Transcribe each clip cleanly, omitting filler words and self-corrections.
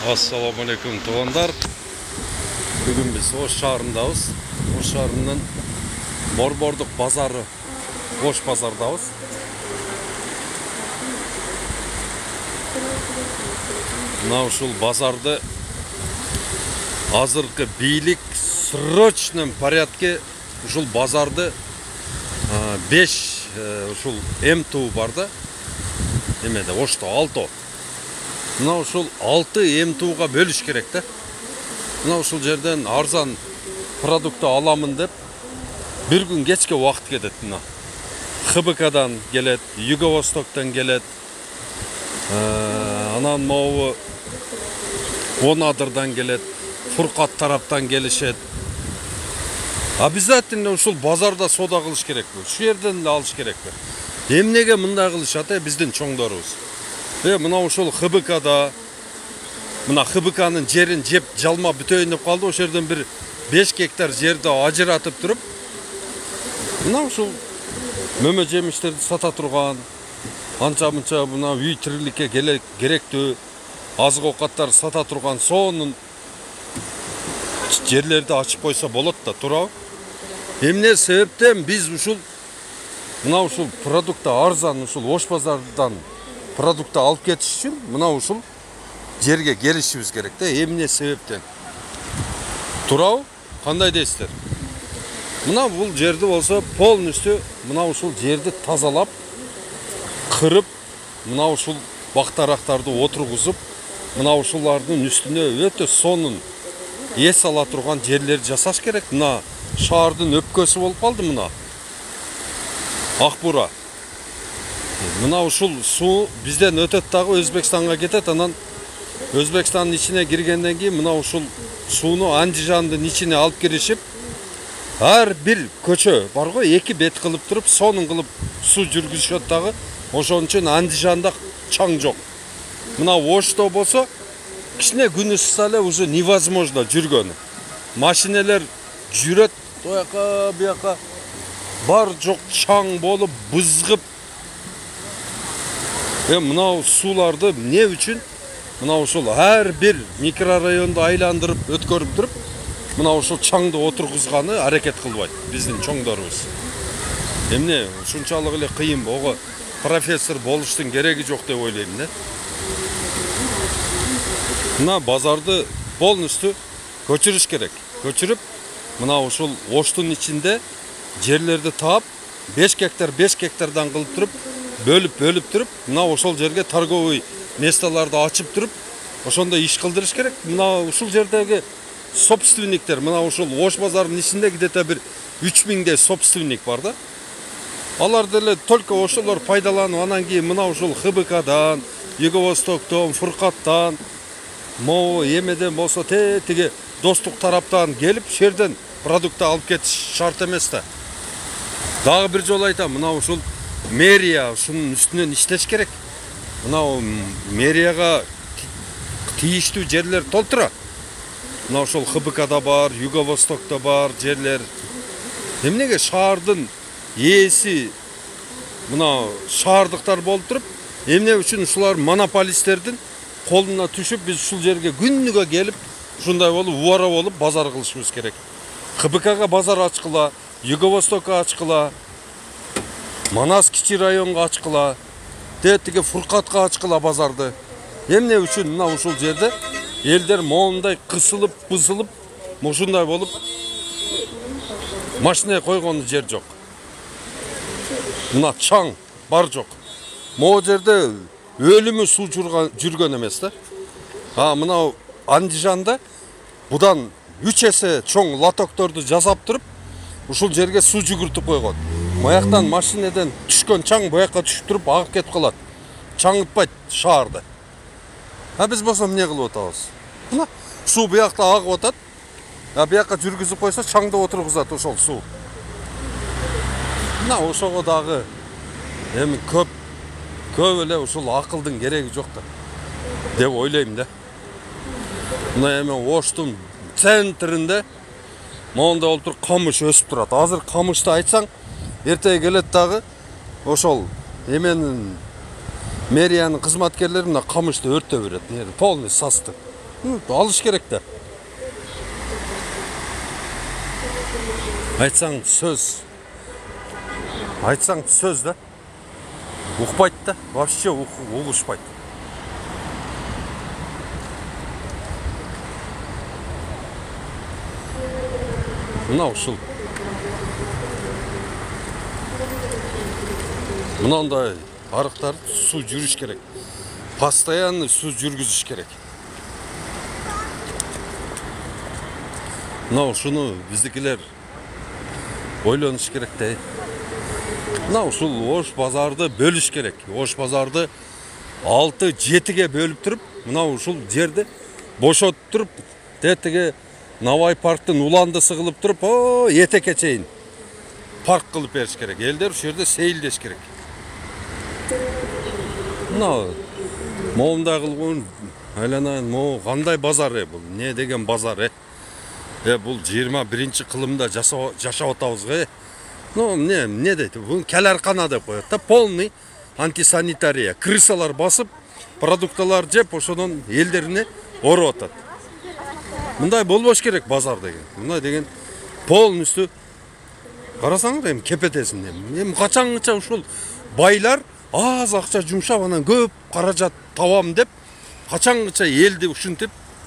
Assalamu alaikum tuğanlar. Bugün biz Oş şahrındayız. Oş şahrının Borborduk pazarı, Oş pazardayız. Mına uşul pazarda azırkı beylik срочном порядке ушул пазарды 5 ушул МТУ бар да. Эмеде Ошто 6. Мына ушул 6 МТУга бөлүш керек да. Мына ушул жерден арзан продукты аламын деп bir gün кечке убакыт кетет. Мына ХБКдан келет, Юго-Востоктан келет. Анан могу Онадырдан келет, Фуркат тараптан келишет. Обязательно ушул базарда сода кылыш керек. Шу жерден эле алыш керек. Эмнеге мындай кылышат биздин чоңдорубуз? Мына ушул ХБКда мына ХБКнын жерин жеп жалма бүтөйүн деп калды. Ошол жерден бир 5 гектар жерди ажыратып туруп, мына ушул мөмө жемиштерди сата турган, анча-мынча мына үй тириликке керектүү азык оокаттар сата турган сонун жерлерди ачып койсо болот да, туурабы? Эмне себептен биз ушул мына ушул продукты арзан ушул Ош базардан продукты алып кетиш үчүн мына ушул жерге келишибиз керек да. Эмне себептен? Туурабы? Кандай дейсиздер? Мына бул жерди болсо полностью мына ушул жерди тазалап, кырып, мына ушул бактарактарды отургузуп, мына ушулардын үстүнө өтө сонун эс ала турган жерлерди жасаш керек. Мына шаардын өпкөсү болуп калды мына. Акбура. Мына ушул суу бизден өтөт дагы Өзбекстанга кетет, анан Өзбекстандын ичине киргенден кийин мына ушул сууну Андижандын ичине алып киришип, ар бир көчө бар го, 2 бет кылып туруп, сонун кылып суу жүргүзүшөт дагы. Ошон үчүн Андижанда чаң жок. Мына Ошто болсо кичине күн ысса эле уже невозможно жүргөнү. Машинелер жүрөт, тояка бияка бар жок чаң болуп, бызгып. Мына сууларды эмне үчүн? Мына ушул ар бир микрорайонду айландырып, өткөрүп туруп, мына ушул чаңды отургузганы аракет кылбайт биздин чоңдорубуз. Эмне ушунчалык эле кыйын ого профессор болуштун кереги жок деп ойлойм да. Мына базарды полностью көчүрүш керек. Көчүрүп, мына ушул Оштун ичинде жерлерди таап, 5 гектардан кылып туруп, бөлүп туруп, мына ошол жерге торговый местолорду ачып туруп, ошондо иш кылдырыш керек. Мына ушул жердеги собственниктер, мына ушул Ош базарынын ичинде где-то бир 3000 собственник бар да. Алар деле только ошолор пайдаланып, анан кийин мына ушул ХБКдан, Юго-Востоктон, Фуркаттан, могу эмеден болсо тиги достук тараптан келип, шерден продукты алып кетиш шарт эмес да. Дагы бир жолу айтам, мына ушул мэрия ушунун үстүнөн иштеш керек. Мына мэрияга тийиштүү жерлер толтура. Мына ушул ХБКда бар, Юго-Востокто бар жерлер. Эмнеге шаардын ээси мына шаардыктар болуп туруп, эмне үчүн ушулар монополисттердин колуна түшүп, биз ушул жерге күнүгө келип, ушундай болуп, убара болуп базар кылышыбыз керек. ХБКга базар ачкыла, Юго-Востокко ачкыла, Манас кичи районго ачкыла, тиги Фуркатка ачкыла базарды. Эмне үчүн мына ушул жерде элдер моундай кысылып, бызылып, ушундай болуп машина койгон жер жок. Мына чаң бар жок. Могу жерде өлүмү суу жүргөн эмес да. Мына Андижанда будан 3 эсе чоң лотокторду жасап туруп, ушул жерге суу жүгүртүп койгон. Маяктан машинеден түшкөн чаң буяка түшүп туруп агып кетип калат. Чаңытпайт шаарды. Биз болсо эмне кылып атабыз? Мына суу буякта агып атат. Буяка жүргүзүп койсо чаңды отургузат ошол суу. Мына ошого дагы эми көп эле ушул акылдын кереги жок да деп ойлойм да. Мына эми Оштун центринде моундай болуп туруп камыш өсүп турат. Азыр камышты айтсаң, эртеге келет дагы ошол эменин мэриянын кызматкерлери мына камышты өртөп берет. Полный састы. Alış керек de. Айтсаң сөз. Айтсаң сөз да. Ұқпайды да. Вообще ұғышпайды. Мына ушул. Мынандай арықтар су жүріш керек. Постоянно су жүргізіш керек. Мына ушуну биздикилер ойлоныш керек де. Мына ушул Ош базарды бөлүш керек. Ош базарды 6-7-ге бөлүп туруп, мына ушул жерди бошотуп туруп, тетиге Навай парктын уландысы кылып туруп, этекке чейин парк кылып бериш керек. Элдер ушул жерде сейилдеш керек. Мына моундай кылган айланайын, могу кандай базар бул? Не деген базар бул 21 кылымда жашап атабыз го. Ну, не дейт? Бул келаркана деп коет да, полный антисанитария. Крысалар басып, продукталар жеп, ошонун элдерине ороп атат. Мындай болбош керек базар деген. Мындай деген полностью карасаңыз эми кепетесин эми качаңча ушул байлар аз акча жумшап анан көп каражат табам деп качаңча элди ушинтип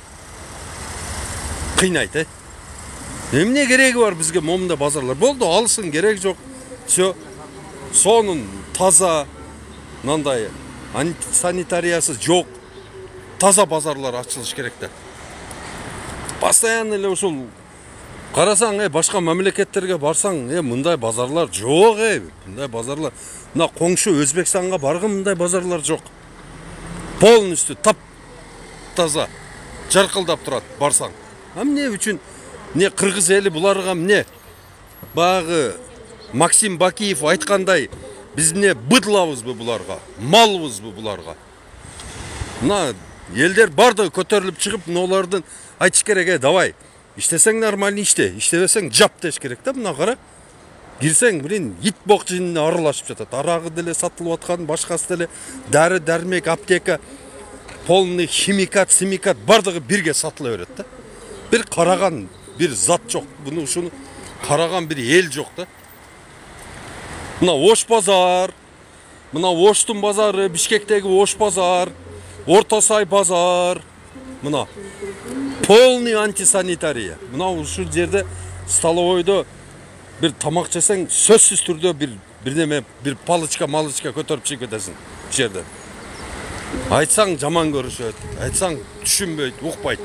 кыйнайт. Эмне кереги бар бизге момундай базарлар? Болду, алсын, керек жок. Всё. Сонун таза, мындай антисанитариясы жок, таза базарлар ачылыш керек да. Постоянно эле ушул карасаң, башка мамлекеттерге барсаң, мындай базарлар жок, мындай базарлар. Мына коңшу Өзбекстанга баргын, мындай базарлар жок. Полностью таза, жаркылдап турат барсаң. Эмне үчүн? Не кыргыз эли буларга эмне? Багы Максим Бакиев айткандай, биз эмне быдлабызбы буларга, малбызбы буларга? Мына элдер бардыгы көтөрүлүп чыгып, мыналардын айтыш керек, давай, иштесең нормально иште, иштебесең жап деш керек да. Мына кара, кирсең, ит бок жинине аралашып жатат. Арагы деле сатылып аткан, башкасы деле дары дармек, аптека, полный химикат, бардыгы бирге сатыла берет да. Бир караган бир зат жок, ушуну караган бир эл жок да. Мына Ош базар, мына Оштун базары, Бишкектеги Ош базар, Орто Сай базар, мына полный антисанитария. Мына ушул жерде столовойдо бир тамак жесең, сөзсүз түрдө бирдеме, бир палычка көтөрүп чыгып кетесиң ушул жерде. Айтсаң жаман көрүшөт, айтсаң түшүнбөйт, укпайт.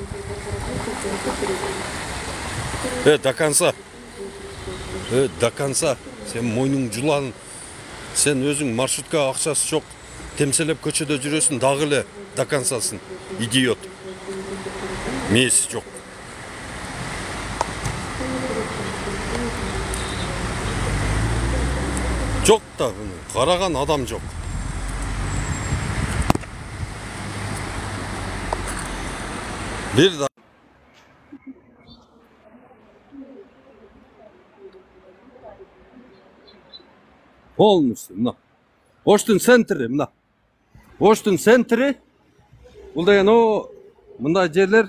До конца. Сен мойнуң жулан, сен өзүң маршрутка акчасы жок, темселеп көчөдө жүрөсүң, дагы эле до концасын. Идиот. Мээси жок. Жок да, караган адам жок. Бир да полностью мына Оштун центри, мына Оштун центри, бул деген мындай жерлер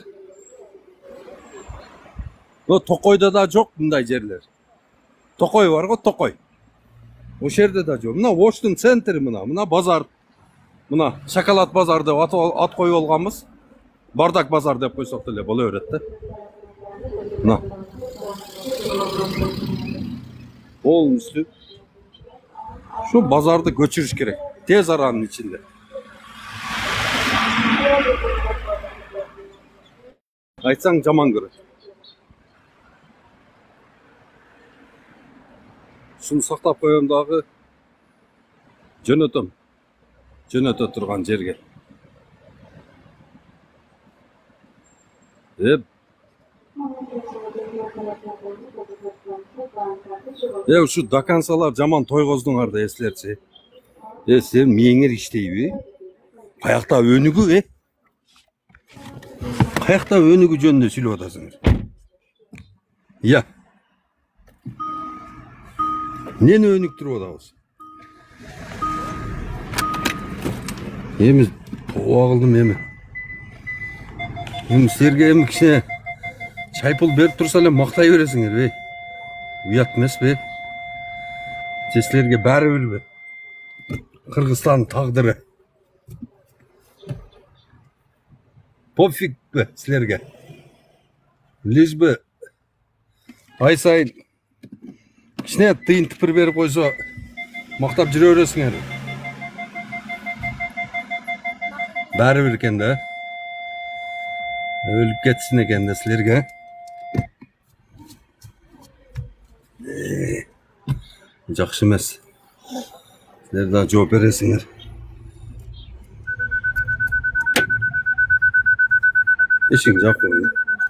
Токойдо да жок, мындай жерлер. Токой бар го, Токой. Ошол жерде да жок. Мына Оштун центри, мына базар. Мына шоколад базар деп ат коюп алганбыз. Бардак базар деп койсок деле боло берет да. Мына полностью şu bазарды көчүрүш керек. Тез аранын ичинде. Айтсаң жаман көрөт. Шуну сактап коем дагы жөнөтөм. Жөнөтө турган жерге. Ушу дакансалар жаман тойгоздуңар да эслерчи. Сен мээңер иштейби? Каякта өнүгү, Каякта өнүгү жөнүндө сүйлөп атасыңар? Я. Нени өнүктүрүп атабыз? Эми тоо кылдым эми. Силерге эми кичине чай пул берип турса эле мактай бересиңер, уят эмеспи? Же силерге баары бирби? Кыргызстандын тагдыры. Пофигпи силерге? Лишь бы ай сайын кичине тыйын тыпыр берип койсо мактап жүрө бересиңер. Баары бир экен да. Өлүп кетсин экен да силерге. Жакшы эмес. Силер да жооп бересиңер. Эшиң жапкын.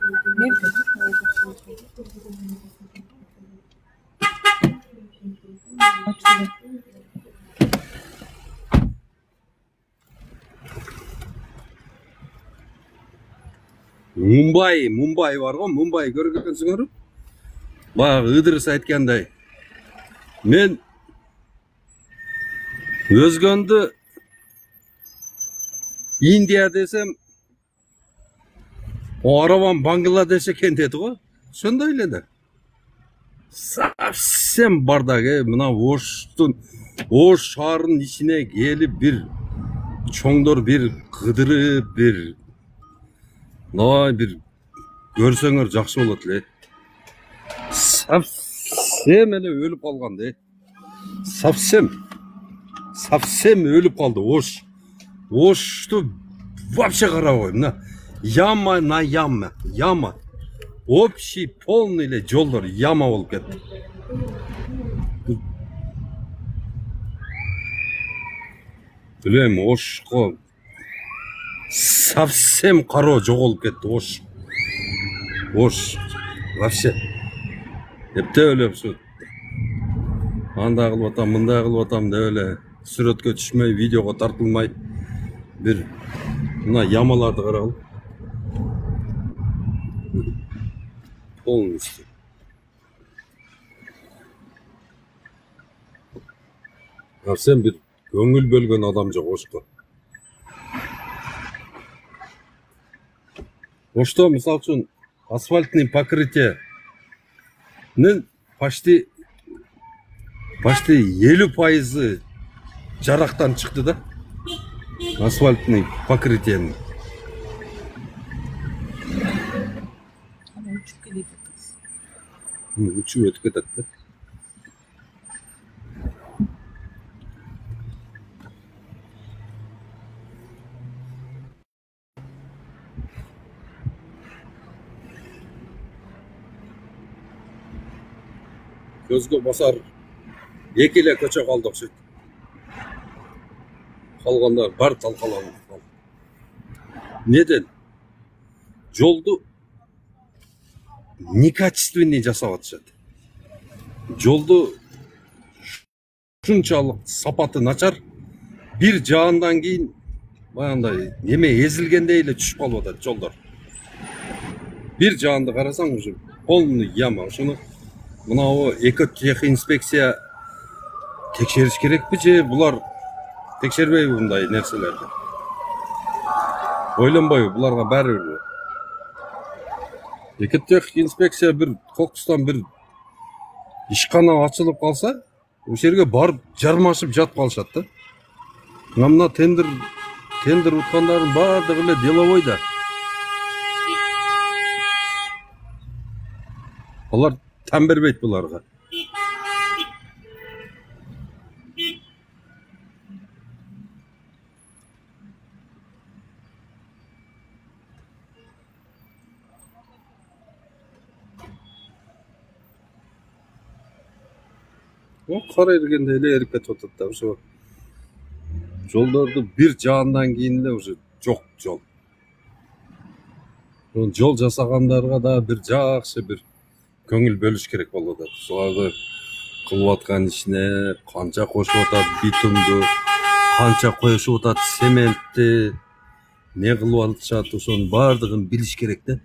Мумбай бар го, Мумбай көргөн экенсиңер. Баягы Ыдырыс айткандай. Мен өзгөндү Индия десем, o arabam Bangladeş eкен dedi go. Ошондой эле да. Совсем бардак, мына Ош шаарынын ичине келип бир чоңдор бир кыдырып бир бир көрсөңөр жакшы болот эле. Совсем эле өлүп калган да. Совсем өлүп калды Ош. Ошту вообще карабайм, мына яма на яма. Общий полный эле жолдор яма болуп кетти. Билем, Ошко совсем кароо жоголуп кетти Ош. Вообще. Эптеп эле ушу. Андай кылып атам, мындай кылып атам деп эле сүрөткө түшмөй, видеого тартылмай бир мына ямаларды карагыл. Полностью. Совсем бир көңүл бөлгөн адам жок Ошко. Ошто мисалы үчүн асфальтный покрытиенин почти 50% жарактан чыкты да. Асфальтный покрытиенин. Учуп өтүп кетет да. Көзгө басар эки эле көчө калды окшойт. Калгандар бар талкаланып калды. Неден? Жолду некачественный жасап атышат. Жолду ушунчалык сапаты начар, бир жаандан кийин баягындай неме эзилгендей эле түшүп калып атат жолдор. Бир жаанды карасаң уже полный яма. Ошону мына экотехинспекция текшериш керекпи же булар текшербейби мындай нерселерди? Ойлонбойбу, буларга баары бир. Экотехинспекция бир кокустан бир ишкана ачылып калса, ошол жерге барып жармашып жатып калышат да. Мына тендер уткандардын баардыгы эле деловой да. Алар там бербейт буларга. Карай бергенде эле эрип кетип атат да. Ошо жолдорду бир жаандан кийин эле уже жок жол. Жол жасагандарга да бир жакшы бир көңүл бөлүш керек болуп атат. Ошоларды кылып аткан ишине канча кошуп атат битумду, канча коюшуп атат цементти, не кылып атышат, ошонун баардыгын билиш керек да.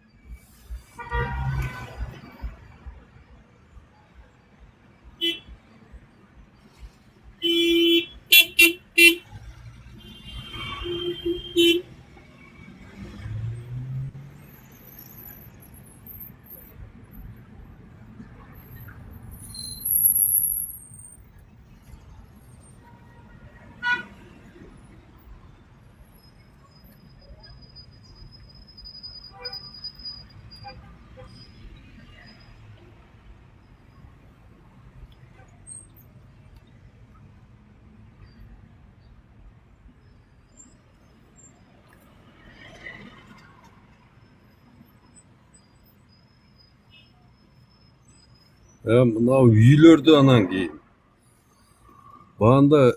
Мынау үйлөрдү анан кийин баанда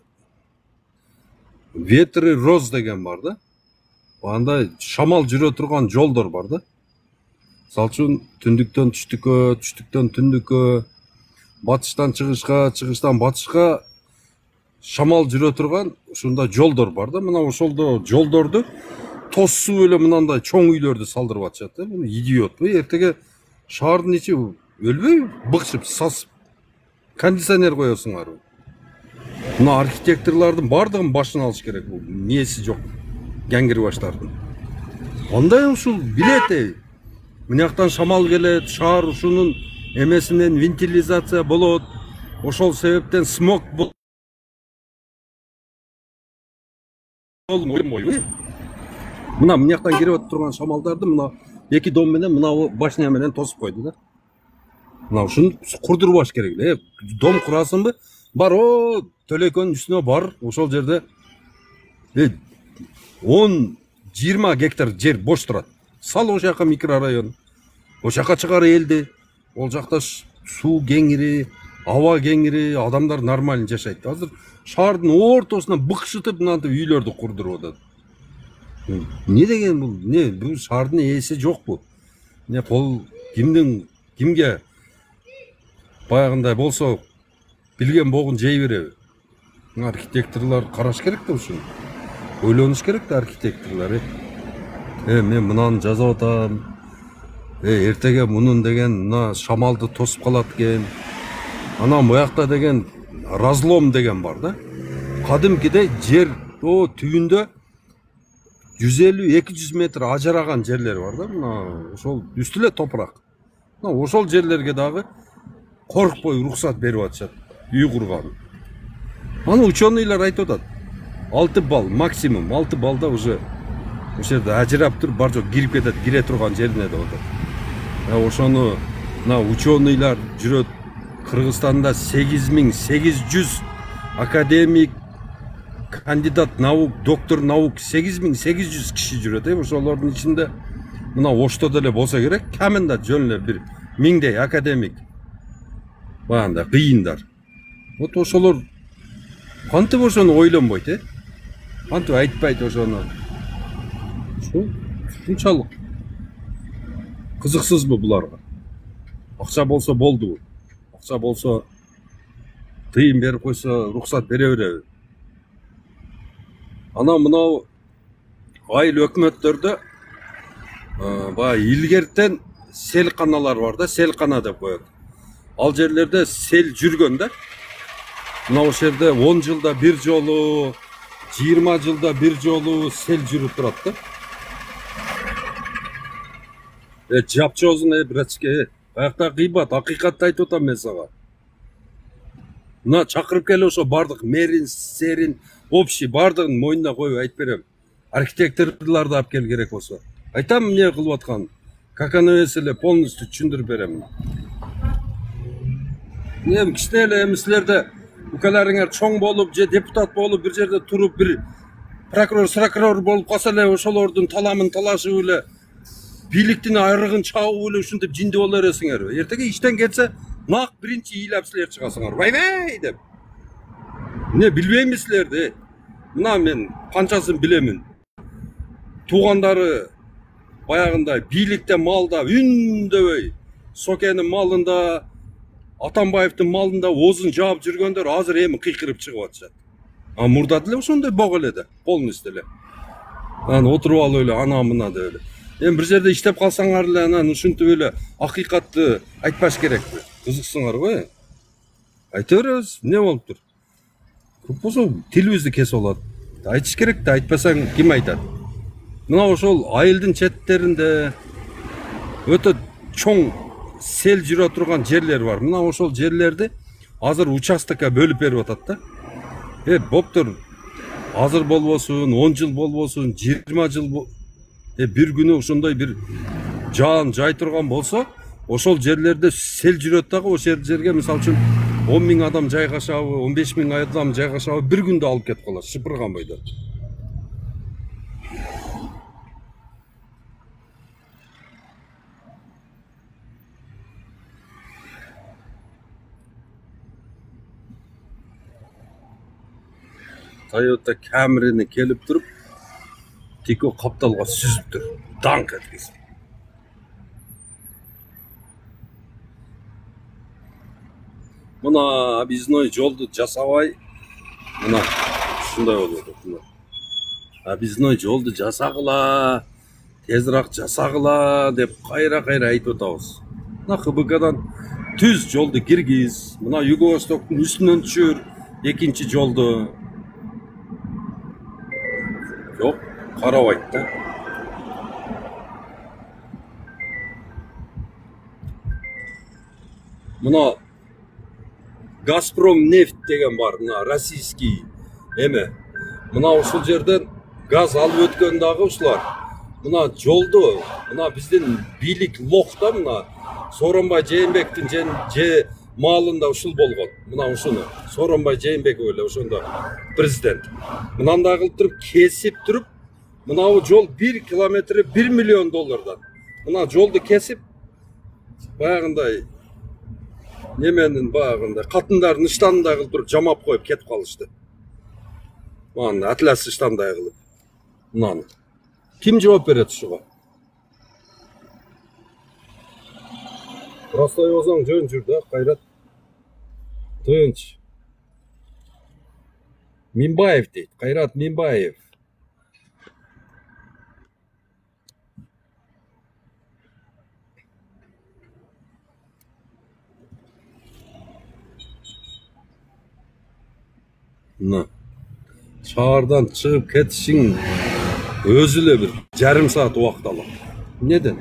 ветры роз деген бар да. Баанда шамал жүрө турган жолдор бар да. Мисалы үчүн түндүктөн түштүккө, түштүктөн түндүккө, батыштан чыгышка, чыгыштан батышка шамал жүрө турган ушундай жолдор бар да. Мына ошолдо жолдорду тосуп эле мынандай чоң үйлөрдү салдырып атышат да. Бул идиот. Эртеге шаардын ичи өлбөйбү? Быкшып, сасып кондиционер коесуңарбы? Мына архитекторлордун бардыгын башына алыш керек. Бул нээси жок кеңгирбаштардын. Кандай ушул билет мынаяктан шамал келет, шаар ушунун эмесинен вентилизация болот. Ошол себептен смог болмойбу? Мына мынаяктан кирип турган шамалдарды мына эки дом менен мына башня менен тосуп койду да. Мына ушуну курдурбаш керек эле. Дом курасыңбы? Бар о төлөйкөнүн үстүнө бар. Ошол жерде 10-20 гектар жер бош турат. Сал ошол жака микрорайон. Ошол жака чыгар элди. Ол жакта суу кеңири, аба кеңири, адамдар нормально жашайт. Азыр шаардын ортосуна быкшытып мынантип үйлөрдү курдуруп атат. Не деген бул? Не бул шаардын ээси жокпу? Не кол кимге баягындай болсо билген богун жей береби? Архитекторлор караш керек да ушуну. Ойлонуш керек да архитекторлор. Мен мынаны жазып атам. Эртеге мунун деген мына шамалды тосуп калат экен. Анан буякта деген разлом деген бар да. Кадимкидей жер түбүндө 150-200 метр ажыраган жерлер бар да. Мына ошол үстү эле топурак. Мына ошол жерлерге дагы коркпой уруксат берип атышат үй курган. Аны ученыйлар айтып атат. 6 балл максимум, 6 баллда уже ошол жерде ажырап туруп бар жок кирип кетет, кире турган жерине деп атат. Ошону мына ученыйлар жүрөт. Кыргызстанда 8800 академик, кандидат наук, доктор наук 8800 киши жүрөт. Ошолордун ичинде мына Ошто деле болсо керек, камында жөн эле бир 1000дей академик. Баягындай кыйындар. Вот ошолор кантип ошону ойлонбойт, кантип айтпайт ошону. Ушунчалык кызыксызбы буларга? Акча болсо болду. Акча болсо тыйын берип койсо уруксат бере береби? Анан мынау айыл өкмөттөрдө баягы илгертен селканалар бар да, селкана деп коет. Ал жерлерде сел жүргөн да. Мына ошол жерде 10 жылда бир жолу, 20 жылда бир жолу сел жүрүп турат да. Жапчозун братчке, баягта кыйбат, акыйкатты айтып атам мен сага. Мына чакырып келе ошо бардык мэрин, серин, общий бардыгын мойнуна коюп айтып берем. Архитекторлорду алып кел керек болсо. Айтам эмне кылып атканын. Как оно эле полностью түшүндүрүп берем. Эми кичине эле эмислерде укаларыңар чоң болуп же депутат болуп бир жерде туруп бир прокурор болуп калса эле ошолордун таламын талашып эле бийликтин айрыгын чабып эле ушинтип жинди боло бересиңерби? Эртеге иштен кетсе нак биринчи ыйлап силер чыгасыңар. Вайбай деп. Эмне билбейми силерди? Мына мен канчасын билемин. Туугандары баягындай бийликте малда үндөбөй Сокенин малында, Атамбаевдин малында оозун жаап жүргөндөр азыр эми кыйкырып чыгып атышат. Мурда деле ошондой бог эле да, полностью эле. Анан отуруп алып эле ана мына деп эле. Эми бир жерде иштеп калсаңар эле анан ушинтип эле акыйкатты айтпаш керекпи? Кызыксыңарбы? Айта беребиз, эмне болуптур? Көп болсо тилибизди кесип алат. Айтыш керек да, айтпасаң ким айтат? Мына ошол айылдын четтеринде өтө чоң сел жүрө турган жерлер бар. Мына ошол жерлерди азыр участокко бөлүп берип атат да. Боптур. Азыр болбосун, 10 жыл болбосун, 20 жыл бир күнү ошондой бир жаан жай турган болсо, ошол жерлерде сел жүрөт дагы. Ошол жерге мисалы үчүн 10.000 адам жайгашабы, 15.000 адам жайгашабы бир күндө алып кетип калат, шыпырган бойдо. Toyota Camry'ni kelip durup tiko kaptalga süzüp dur. Dank etkisi. Mına biznoy joldu jasabay. Mına şunday oluyordu. Biznoy joldu jasagıla. Tezrak jasagıla dep kayra aytıp otabız. Mına KBK'dan tüz joldu girgiz. Mına Yugo-Vostok'un üstünden düşür. Ekinci joldu. Yok, Karabayt'ta. Mına Gazprom neft деген бар, мына российский эме. Мына ушул жерден газ алып өткөн дагы ушулар. Мына жолду, мына биздин бийлик лох да, мына Сооронбай Жээнбектин же маалында ушул болгон. Мына ушуну Сооронбай Жээнбеков эле ошондо президент. Мынандай кылып туруп кесип туруп, мына жол 1 километри 1 миллион доллардан. Мына жолду кесип баягындай неменин багында катындардын ыштанындай кылып туруп жамап коюп кетип калышты. Мана атлас ыштандай кылып. Мынаны ким жооп берет ушуга? Простой болсоң жөн жүр да, Кайрат. Тынч. Минбаев дейт, Кайрат Минбаев. Мына шаардан чыгып кетишиң өзү эле бир жарым саат убакыт алат. Неден?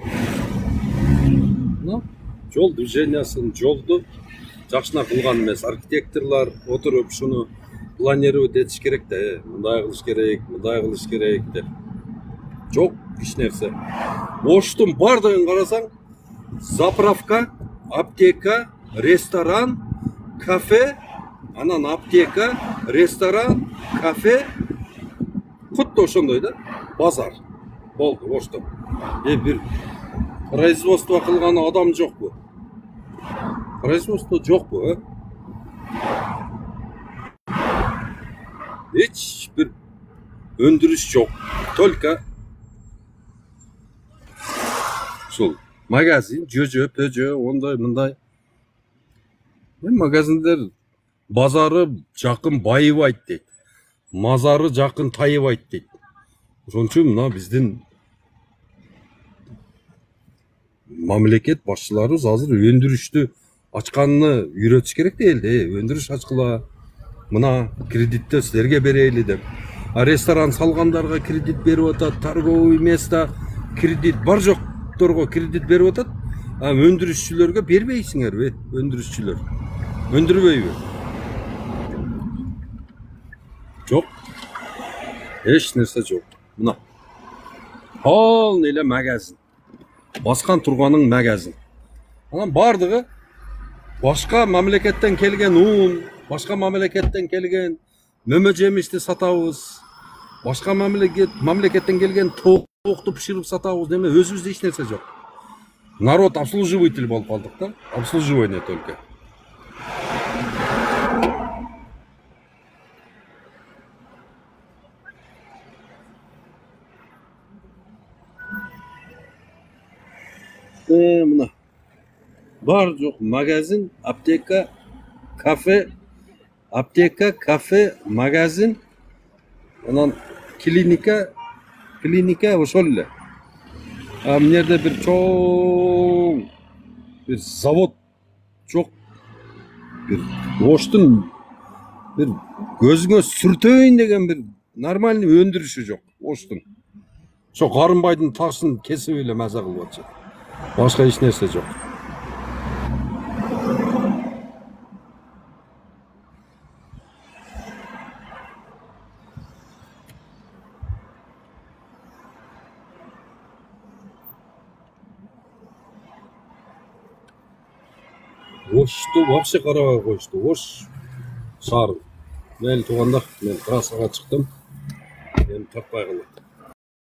Мына жол движениясын жолду жакшына кылган эмес. Архитекторлор отуруп шуну планировать этиш керек да, мындай кылыш керек, мындай кылыш керек деп. Жок эч нерсе. Оштун бардыгын карасаң, заправка, аптека, ресторан, кафе, анан аптека, ресторан, кафе, кутта ошондой да, базар. Болду, Ошто. Бир производство кылган адам жокпу? Производство жокпу, Эч бир өндүрүш жок. Только ушул магазин, жөжө, пөжө, ондай, мындай. Магазиндер базары жакын байыбайт дейт. Мазары жакын тайыбайт дейт. Ошон үчүн мына биздин мамлекет башчыларыбыз азыр өндүрүштү ачканны үйрөтүш керек да элде. Өндүрүш ачкыла. Мына кредитти силерге берели деп. Ресторан салгандарга кредит берип атат, торговый место кредит бар жокторго кредит берип атат. Өндүрүшчүлөргө бербейсиңерби? Өндүрүшчүлөр өндүрбөйбү? Жок. Эч нерсе жок. Мына полный эле магазин. Баскан турганың магазин. Анан бардыгы башка мамлекеттен келген ун, башка мамлекеттен келген мөмө жемишти сатабыз. Башка мамлекеттен келген токту пиширип сатабыз. Деме өзүбүздө эч нерсе жок. Народ обслуживатель болуп калдык да. Обслуживание только. Мына бар жок магазин, аптека, кафе, магазин, анан клиника ошол эле. Мына жерде бир чоң бир завод жок. Бир Оштун бир көзүңө сүртөйүн деген бир нормальный өндүрүшү жок Оштун. Ошо Карымбайдын ташын кесип эле маза кылып атышат. Башка эч нерсе жок. Ошту вообще карабай коюшту. Ош шаар. Мен тууганда мен трассага чыктым. Мени таппай калат.